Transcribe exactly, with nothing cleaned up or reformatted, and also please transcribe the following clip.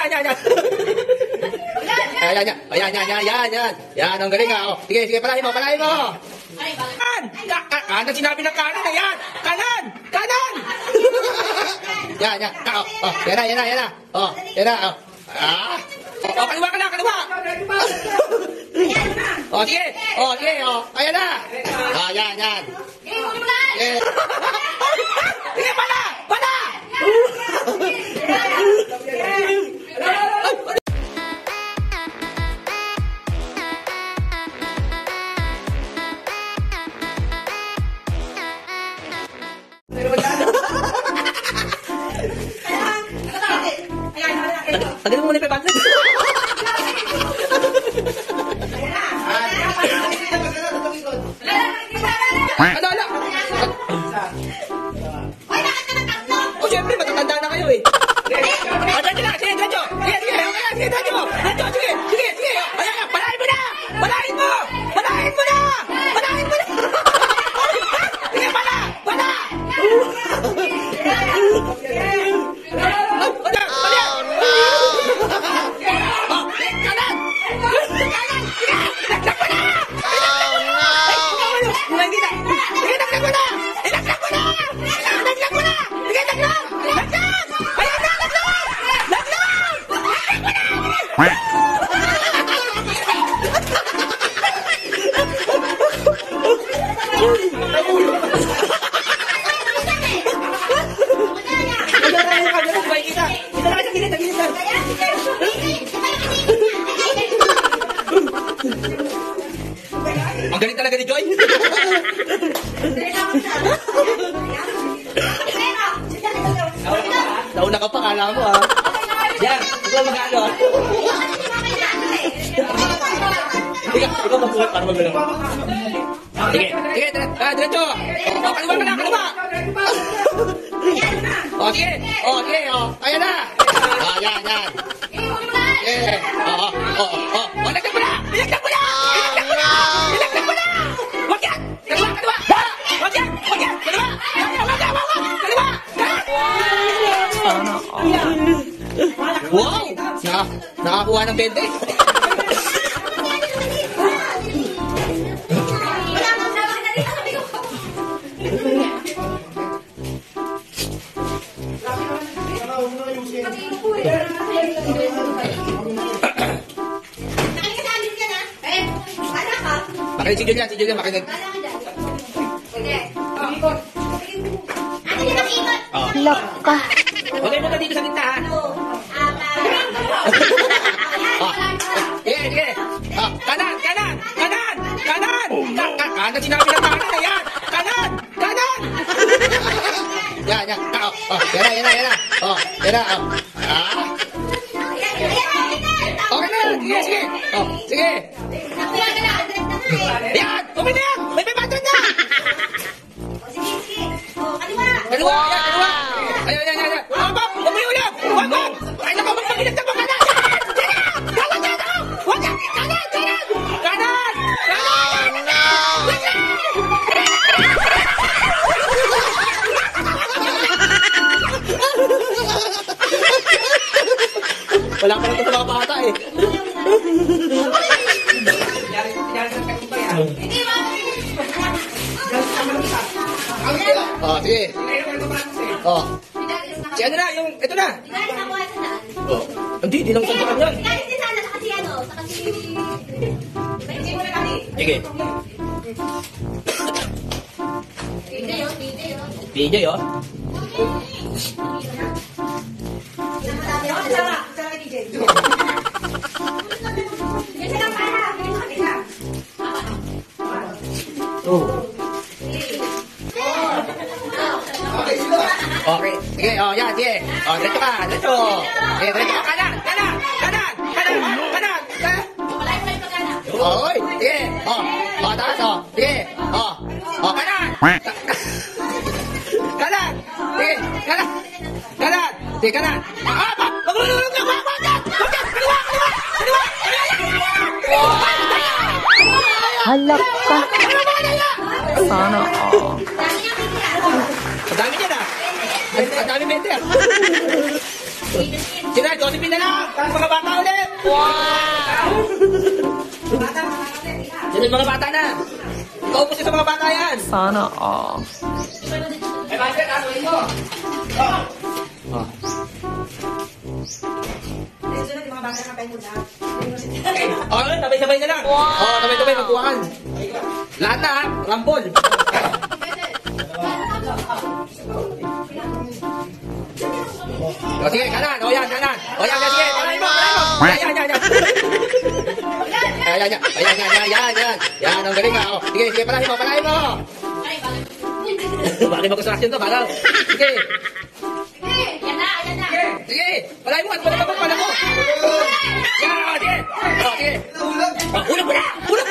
yan, yan, yan. Ayan, yan, ayan, yan, yan, yan, yan. Yan, ang galing ah. Oh. Sige, sige, palahin mo, palahin mo. Kanan! Ka kanan, sinabi ng kanan na yan! Kanan! Kanan! Yan, yan. Oh, oh, yan na, yan na, yan na. Oh, yan na, oh. Ah! Oh, oh, kaliwa ka na, kaliwa! Oh, sige! Oh, sige, oh. Ayan na! Ah, yan, yan. Sige! Sige, pala! Pala! Tagalin mo muna yung pagbansin. Ano, ano? Hoy, bakit naman tatlo? O, siyempre, matatanda na kayo eh. O, dito na, sige, dito. Sige, sige, okay, sige, dito. Dito, sige, sige, sige. Ayan na, palahin mo na! Palahin mo! Palahin mo na! Palahin mo na! Sige, pala! Pala! Ang galing talaga ni Joy. Nauna ka pa, kala mo ah. Yan, ikaw mag-ano ah. Ikaw, ikaw magbuhat para magulang. Sige, sige, ah, diretso. O, kaliwa ka na, kaliwa. O, sige, o, sige, o, ayan na. Ah, yan, yan. Sige, o, o, o, o, o, lagdag mo na, ilagdag mo na, ilagdag mo na, ilagdag mo na. Wag yan, kaliwa, kaliwa, wag yan, wag yan, kaliwa, wag yan, wag yan, kaliwa. Wow, na, nakakuha ng bente. Makinig si Julian, si Julian makinig. Lock ka. Okay mo ka dito sa gitna ha. Oh, sige, sige. Oh, kanan, kanan, kanan, kanan. Kanan, sinabi ng kanan na yan. Kanan, kanan. Yan, yan. Oh, oh, yan na, yan na, yan na. Oh, yan na, oh. Ah. Okay na, sige, sige. Oh, sige. Yan, okay na yan. May pipatod na. Kaliwa, yan, kaliwa. Ayan, ayan, ayan. Wag mo, wag mo yung ulam. Wag mo. Ay, naku, magpagilag na pa kanan. Kanan, kanan, kanan. Wag yan, kanan, kanan. Kanan, kanan. Wala pa lang ito sa mga bata eh. Oh, sige. Oh. Si ano na, yung, ito na. Oh. Hindi, di lang sa kanya. Sige. D J, oh. Oh. Okay, sige, oh, yan, sige. Oh, diretso ka, diretso. Sige, diretso ka, kanan, kanan, kanan, kanan, kanan, kanan. Okay, sige, oh, oh, taas, oh, sige, oh, oh, kanan. Kanan, sige, kanan, kanan, sige, kanan. Ah, pa, maglululog na, wag, wag, wag, wag, kaliwa, kaliwa, kaliwa, kaliwa. Halak ka. Sana all. Ang dami niya na. Ang dami mente ah. Sina, Josephine na lang. Tapos mga bata ulit. Wow! Sunod mga bata na. Ikaw po sa mga bata yan. Sana all. Ay, basket, ah, sulit mo. Oh. Oh. Oh, sabay-sabay na lang. Wow. Oh, sabay-sabay, magkuhaan. Lahat na, ha? Rampol. O, sige, kanan. O, yan, kanan. O, yan, yan, sige. Palahin mo, palahin mo. Yan, yan, yan, yan. Yan, yan, yan. Yan, yan, yan, yan, yan. Yan, ang galing, ha. O, sige, sige, palahin mo, palahin mo. Bakit mag-construction to, bagaw? Sige. Sige, palahin mo, at palahin mo, palahin mo. Yan, o, sige. O, sige. O, ulam mo na, ulam